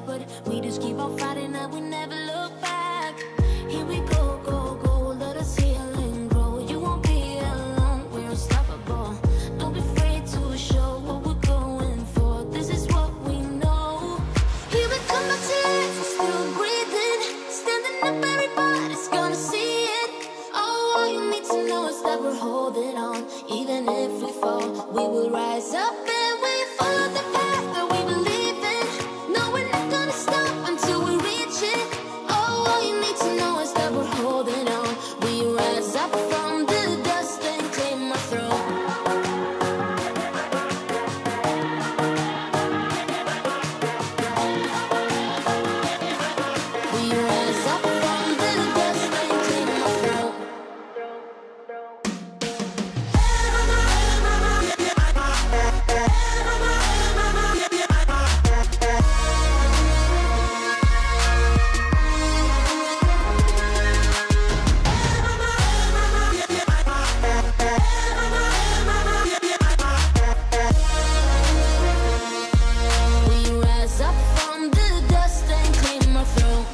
but we just keep on fighting and we never look back. Here we go, go, go, let us heal and grow. You won't be alone, we're unstoppable. Don't be afraid to show what we're going for. This is what we know. Here we come back to life, we're still breathing. Standing up, everybody's gonna see it. Oh, all you need to know is that we're holding on. Even if we fall, we will rise up and we follow the path that we believe in. No, we're not gonna stop until we reach it. Oh, all you need to know is that we're holding on. We rise up from the dust and claim our throne. We rise up from the dust and claim our throne. We rise up from the dust and claim our throne.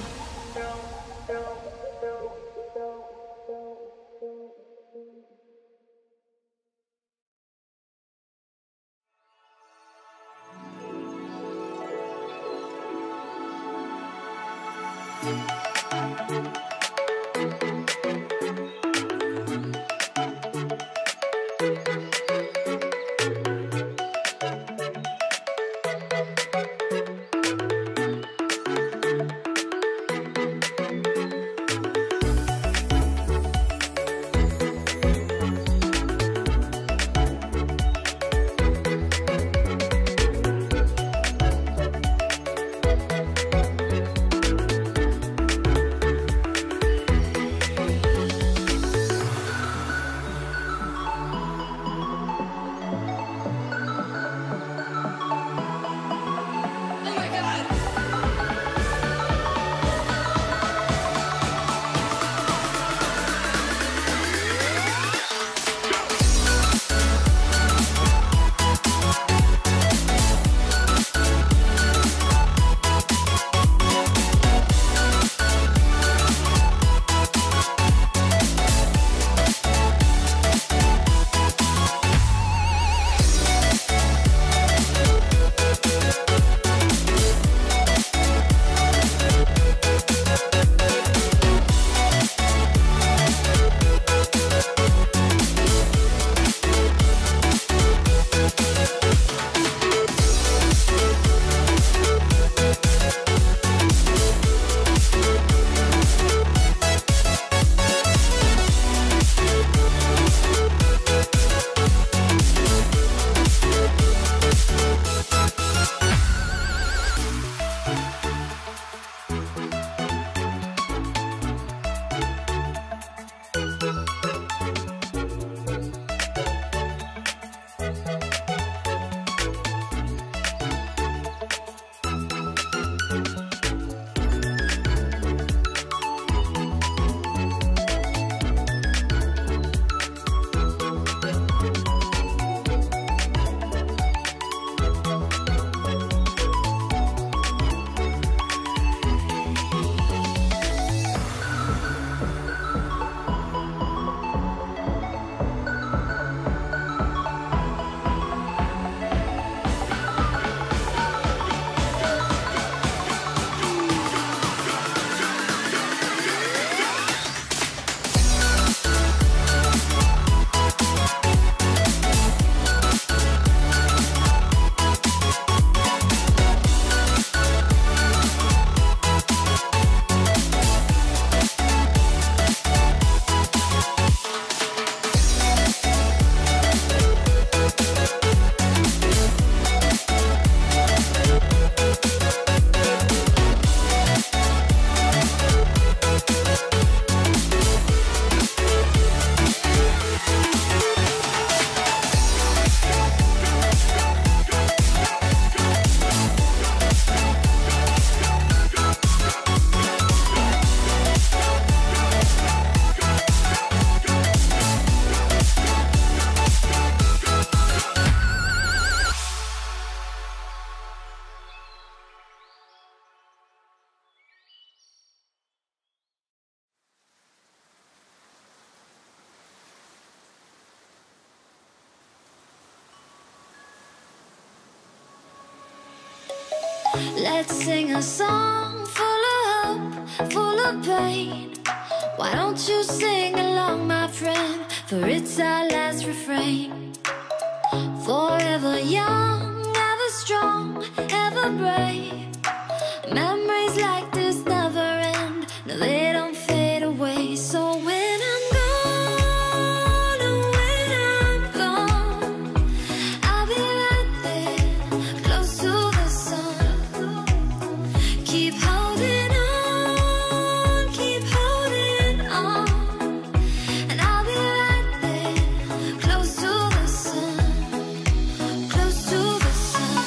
Let's sing a song full of hope, full of pain. Why don't you sing along, my friend? For it's our last refrain. Forever young, ever strong, ever brave. Memories like this never end. No, they don't fade away. So when I'm gone, oh, when I'm gone, I'll be right there, close to the sun. Keep holding on, keep holding on. And I'll be right there, close to the sun, close to the sun.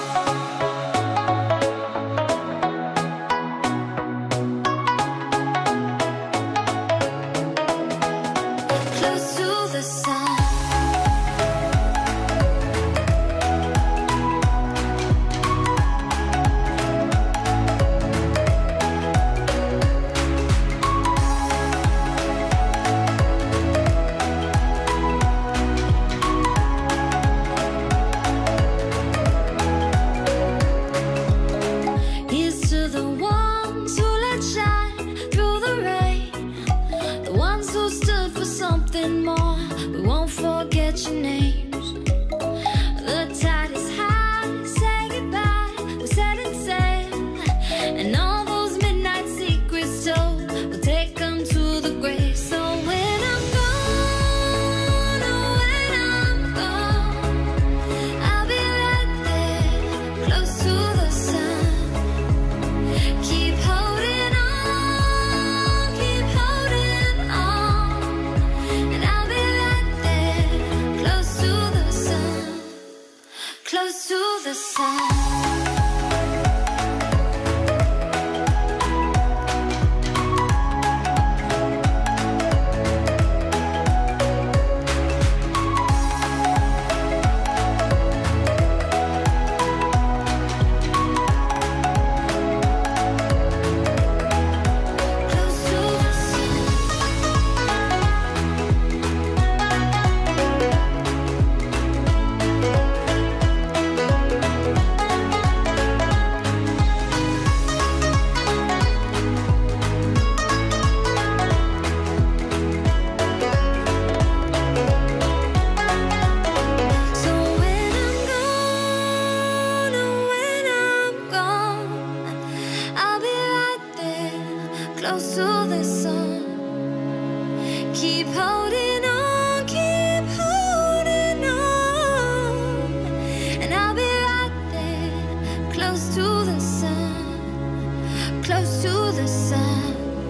Close to the sun. Here's to the ones who let shine through the rain, the ones who stood for something more. We won't forget your names. The tide is high, say goodbye, we're setting sail, and all those midnight secrets told, we'll take them to the grave. So when I'm gone, oh, when I'm gone, I'll be right there, close to the sun. Keep holding on, keep holding on. And I'll be right there, close to the sun, close to the sun. Close to the sun. So when I'm gone, oh, when I'm gone, I'll be right there, close to the sun. Keep holding on, keep holding on. And I'll be right there, close to the sun, close to the sun.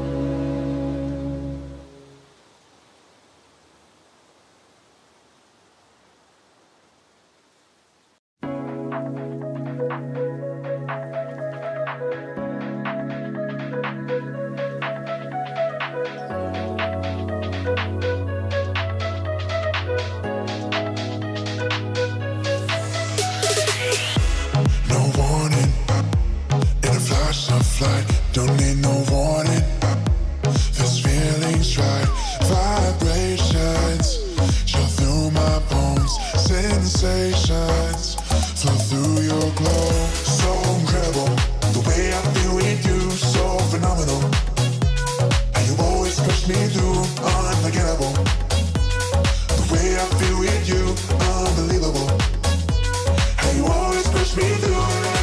No warning, in a flash of light, don't need no warning. This feeling's right, vibrations chill through my bones, sensations flow through your glow. So incredible, the way I feel with you, so phenomenal. And you always push me through, unforgettable. The way I feel with you, unbelievable. And you always push me through,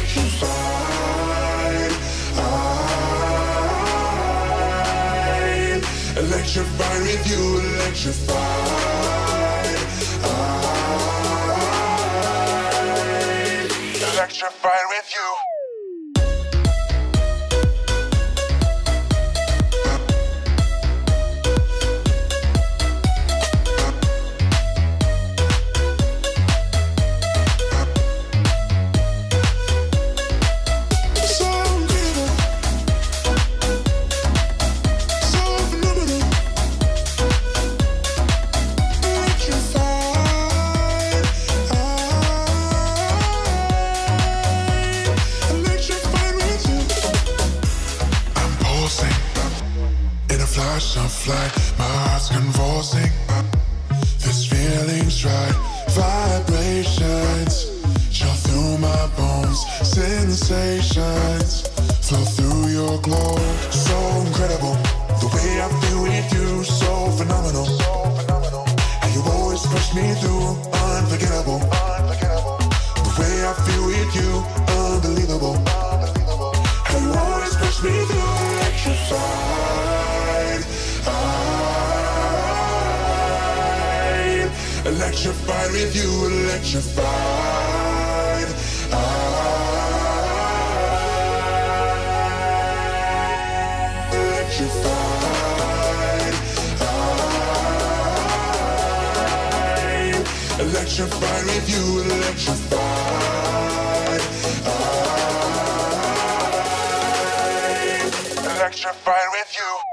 electrified with you, electrified. Electrified with you. Of light, my heart's convulsing. This feeling's right, vibrations chill through my bones, Sensations flow through your glow. So incredible, the way I feel with you, so phenomenal. And you always push me through, unforgettable. The way I feel with you, unbelievable. And you always push me through, electrified. Electrified with you, electrified. Electrified with you, electrified. Electrified with you.